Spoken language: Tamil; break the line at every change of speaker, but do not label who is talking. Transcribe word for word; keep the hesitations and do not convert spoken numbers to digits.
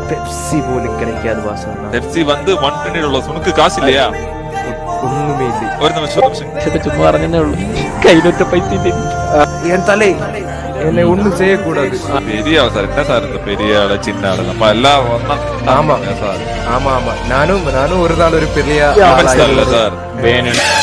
பெப்சி போல கிடைக்காது பாஸ்.
பெப்சி வந்து ஒன் டுவெண்ட்டி உள்ள உனக்கு காசு இல்லையா?
ஒண்ணுமே இல்லை.
ஒரு நிமிஷம்
சும்மா പറഞ്ഞே உള്ളൂ. கையிலொட்ட பைசா என் தலை என்னை ஒண்ணும் செய்யக்கூடாது.
பெரிய சார் என்ன சார் இந்த பெரிய ஆள சின்ன ஆள நம்ம எல்லாம்
ஆமா சார். ஆமா ஆமா நானும் நானும் ஒரு நாள் ஒரு பெரிய
சார் வேணும்